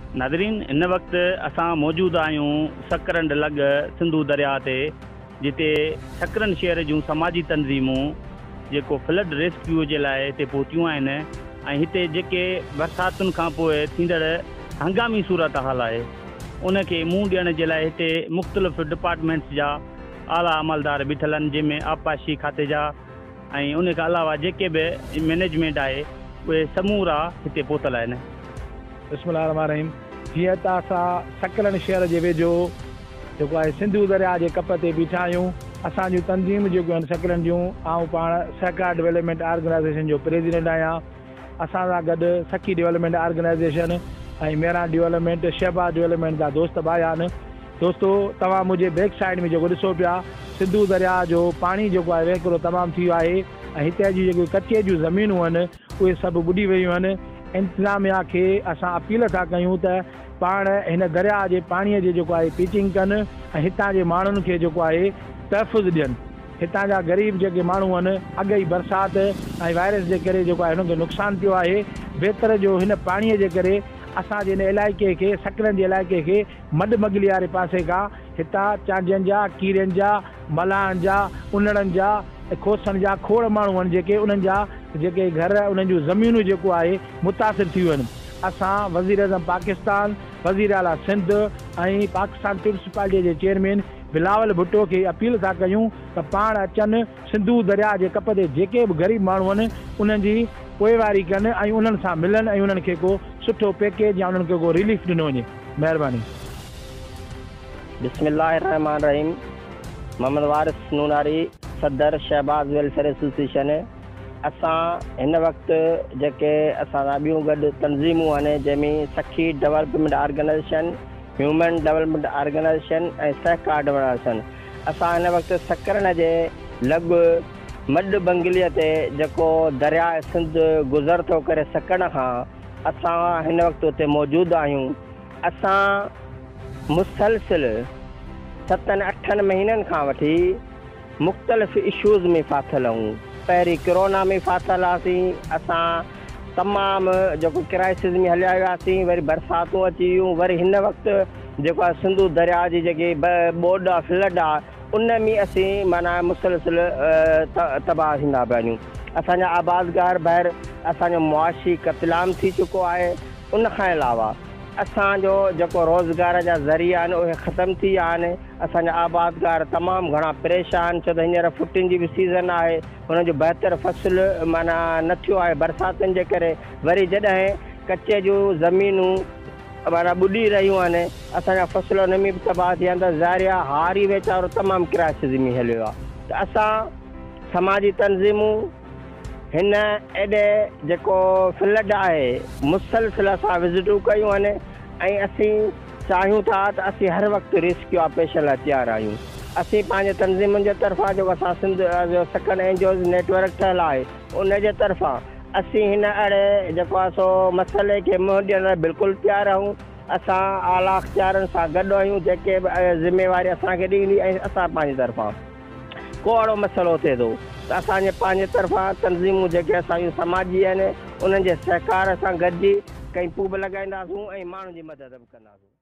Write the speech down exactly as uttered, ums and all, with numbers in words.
Nadreen, इन वक्त असां मौजूद आहियूं सकरंड लॻ सिंधु दरिया ते, जिते सकरंड शहर जूं समाजी तंज़ीमूं जेको फ्लड रेस्क्यू जे लाइ हिते पहुतियूं आहिनि ऐं हिते जेके बरसातुनि खां पोइ थींदड़ हंगामी सूरत हाल आहे उनखे मुंहुं ॾियण जे लाइ हिते मुख़्तलिफ़ डिपार्टमेंट्स जा आला अमलदार बीठल आहिनि, जंहिंमें आबपाशी खाते जा ऐं उन खां अलावा जेके बि मैनेजमेंट आहे उहे समूरा हिते पहुतल आहिनि। बिस्मिल्लाहिर्रहमानिर्रहीम। जीअं त असां सकरंड शहर जे वेझो जेको आहे सिंधु दरिया जे कप ते बीठा आहियूं। असांजूं तंज़ीम जेकियूं आहिनि सकरंड जूं, आउं पाण सहकार डेवलपमेंट ऑर्गेनाइज़ेशन जो प्रेसिडेंट आहियां। असां सां गॾु सखी डेवलपमेंट ऑर्गेनाइज़ेशन ऐं मेरा डेवलपमेंट, शहबाज डेवलपमेंट जा दोस्त भाई आहिनि। दोस्तो, तव्हां मुंहिंजे बैक साइड में जेको ॾिसो पिया, सिंधु दरिया जो पाणी जेको आहे वहिकिरो तमामु थी वियो आहे ऐं हिते जी जेकियूं कचे जूं ज़मीनूं आहिनि उहे सभु ॿुॾी वियूं आहिनि। इंतिज़ामिया खे असां अपील था कयूं त पाण हिन दरिया जे पाणीअ जी जेको आहे पीचिंग कनि ऐं हितां जे माण्हुनि खे जेको आहे तहफ़ुज़ ॾियनि। हितां जा ग़रीब जेके माण्हू आहिनि, अॻई बरसाति ऐं वायरस जे करे जेको आहे हुनखे नुक़सानु थियो आहे। बहितर जो हिन पाणीअ जे करे असांजे हिन इलाइक़े खे, सकरंद जे इलाइक़े खे मड मगली वारे पासे खां हितां चांडियनि जा, कीरनि जा, मलाहनि जा, उनड़नि जा, खोसनि जा खोड़ माण्हू आहिनि जेके उन्हनि जा जेके घर, उन्हनि जूं ज़मीनूं जेको आहे मुतासिर थियूं आहिनि। असां वज़ीर आज़म पाकिस्तान, वज़ीर आला सिंध ऐं पाकिस्तान पीपुल्स पार्टीअ जे चेयरमैन बिलावल भुट्टो खे अपील था कयूं त पाण अचनि सिंधु दरिया जे कप ते जेके बि ग़रीब माण्हू आहिनि उन्हनि जी पोइवारी कनि ऐं उन्हनि सां मिलनि ऐं उन्हनि खे को सुठो पैकेज या उन्हनि खे को रिलीफ ॾिनो वञे। महिरबानी। बिस्मिल्लाहिर्रहमानिर्रहीम। मोहम्मद वारिस नूनारी, सदर शहबाज वेलफेयर एसोसिएशन। असां हिन वक़्तु जेके असां ॿियूं गॾु तंज़ीमूं आहिनि, जंहिंमें Sakhi development organisation, human development organisation ऐं सहकार डेवलपमेंट, असां हिन वक़्तु सकरंड जे लॻ मड बंगलीअ ते जेको दरिया सिंध गुज़र थो करे सकण खां, असां हिन वक़्तु उते मौजूदु आहियूं। असां मुसलसिल सतनि अठनि महीननि खां वठी मुख़्तलिफ़ इशूज़ में फाथल आहियूं। पहिरीं कोरोना में फाथल हुआसीं, असां तमामु जेको क्राइसिस में हलिया वियासीं, वरी बरसातूं अची वियूं, वरी हिन वक़्तु जेको आहे सिंधु दरिया जी जेकी ॿोॾ आहे, फ्लड आहे, उन में असीं माना मुसलसिल तबाह थींदा पिया आहियूं। असांजा आबादगार ॿाहिरि असांजो मुआशी क़तलाम थी चुको आहे। उन खां अलावा असांजो जेको रोज़गार जा ज़रिया आहिनि उहे ख़तमु थी विया आहिनि। असांजा आबादगार तमामु घणा परेशान, छो त हींअर फुटिन जी बि सीज़न आहे, हुनजो बहितर फ़सुलु माना न थियो आहे बरसातुनि जे करे। वरी जॾहिं कचे जूं ज़मीनूं माना ॿुॾी रहियूं आहिनि, असांजा फ़सुल हुन में बि तबाह थिया आहिनि, त ज़ारिया हारी वीचारो तमामु क्राइसिस में हलियो आहे। त असां समाजी तंज़ीमूं हिन एॾे जेको फ्लड आहे मुसलसिल असां विज़िटूं कयूं आहिनि ऐं असीं चाहियूं था त असीं हर वक़्तु रेस्क्यू ऑपरेशन लाइ तयारु आहियूं। असीं पंहिंजे तंज़ीमुनि जे तरफ़ां जेको असां सिंध जो सकरंड एनजीओज़ नेटवर्क ठहियलु आहे, उन जे तरफ़ां असीं हिन अहिड़े जेको आहे सो मसइले खे मुंहुं ॾियण लाइ बिल्कुलु तयारु आहियूं। असां आला अख़्तियारनि सां गॾु आहियूं, जेके बि ज़िम्मेवारी असांखे ॾींदी ऐं असां पंहिंजी तरफ़ां को अहिड़ो मसइलो थिए थो त असांजे पंहिंजे तरफ़ां तंज़ीमूं जेके असांजूं समाजी आहिनि उन्हनि जे सहकार सां गॾिजी कैंपूं बि लॻाईंदासूं ऐं माण्हुनि जी मदद बि कंदासूं।